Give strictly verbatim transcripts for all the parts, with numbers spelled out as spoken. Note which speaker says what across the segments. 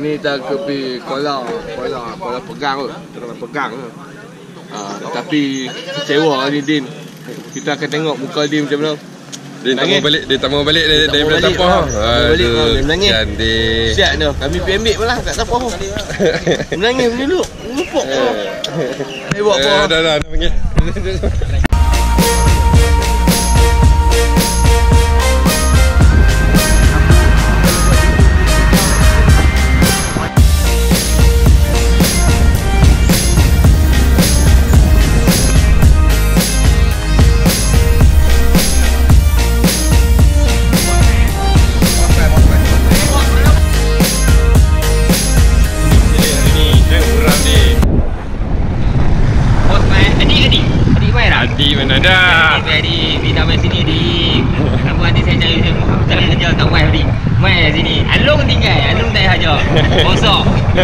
Speaker 1: ni kita ke pergi Kuala, Kuala, Kuala Pegang tu. Terang Pegang tu. Uh, tapi kecewa ni Din. Kita akan tengok muka Din macam mana.
Speaker 2: Dia tak mau balik, dia tak mau balik dia daripada Tapah.
Speaker 1: Balik ah, menangis.
Speaker 2: Cantik.
Speaker 1: Siap dah. Kami pergi ambil malah kat Tapah. Menangis menjeluk. Lupuk. Eh buat apa?
Speaker 2: Dah dah dah panggil.
Speaker 3: Adik mana dah? Adik, adik, adik nak main sini adik. Apa adik saya cari cari hajar kat wife adik. Main sini. Alung tinggal, Alung tak hajar. Bosok.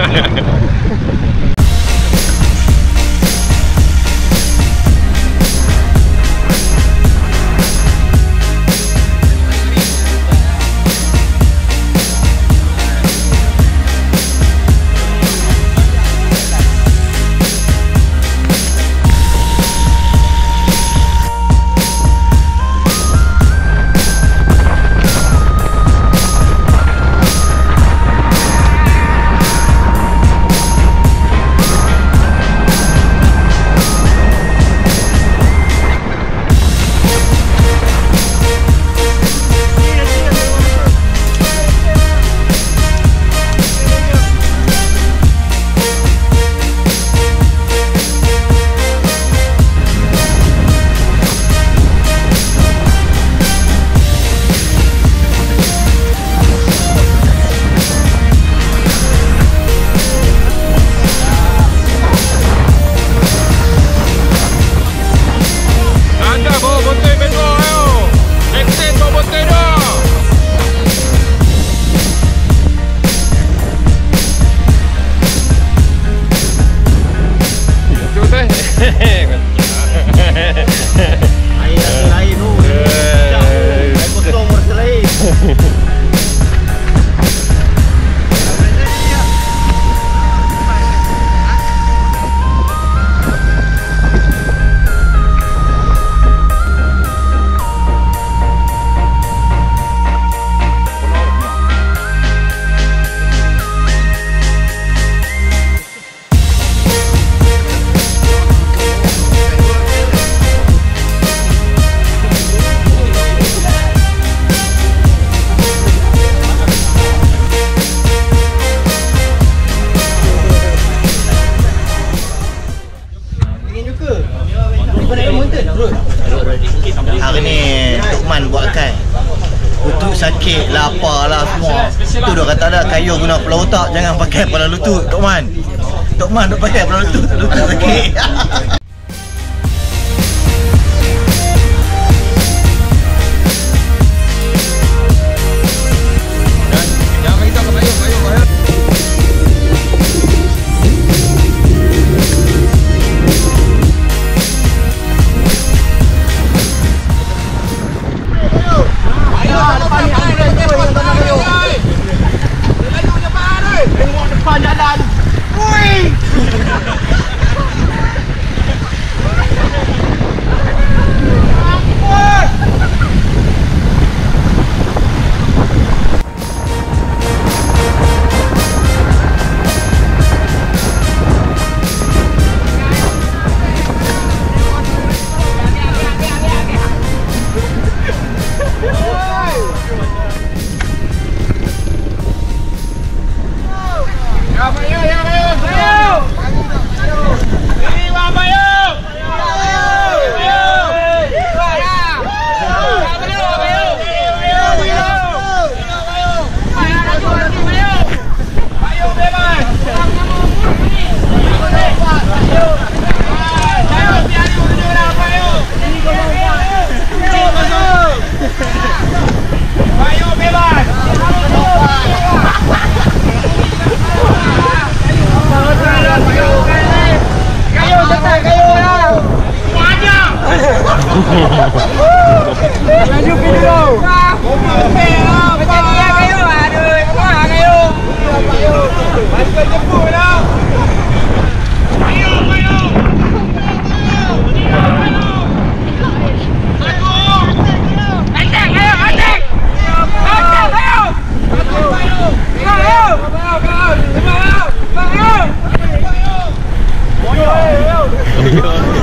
Speaker 4: Hari ni Tok Man buatkan lutut sakit, lapar lah semua. Tu dah kata ada kayu guna kepala otak, jangan pakai kepala lutut Tok Man. Tok Man duk pakai kepala lutut, lutut sakit.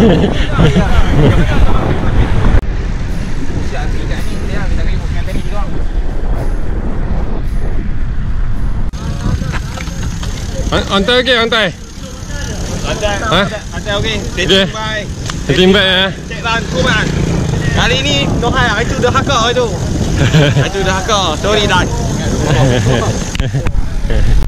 Speaker 2: Hantai okey, hantai.
Speaker 3: Hantai.
Speaker 2: Ha?
Speaker 3: Hantai okey.
Speaker 2: Okey. Setting baik ya.
Speaker 3: Cek bangku man. Kali ni no hai itu dah hakak itu. Itu dah hakak. Sorry Dan.